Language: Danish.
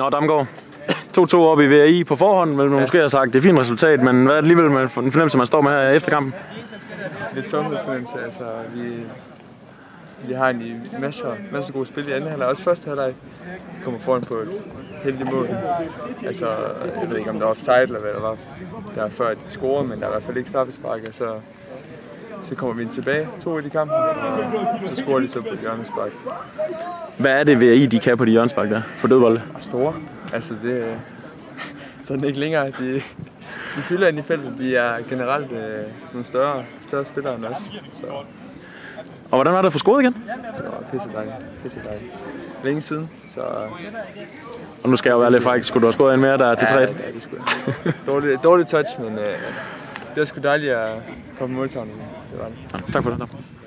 Nå, Damgaard. 2-2 op i VRI på forhånd, men måske har sagt, det er et fint resultat, men hvad er det alligevel med en fornemmelse, man står med her efter kampen? Det er tomhedsfornemmelse. Altså, vi har en masser gode spil i anden halvleg, også første halvleg. De kommer foran på et heldigt mål. Altså, jeg ved ikke, om der var offside eller hvad der var. Der er før, at de scorede, men der er i hvert fald ikke straffespark, og så kommer vi tilbage 2-1 i kampen, og så scorer de så på et hjørnespark. Hvad er det VRI, de kan på de hjørnespark der, for dødbolde? Store. Altså, det er sådan ikke længere. De fylder ind i feltet. De er generelt nogle større spillere end os. Så. Og hvordan var det at få scoret igen? Det var pissedejligt. Længe siden, så... Og nu skal jeg jo være lidt fræk. Skulle du have scoret en mere, der er til 3? Ja, det skulle jeg. Dårligt touch, men det var sgu dejligt at komme på måltavlen. Det var det. Ja, tak for det.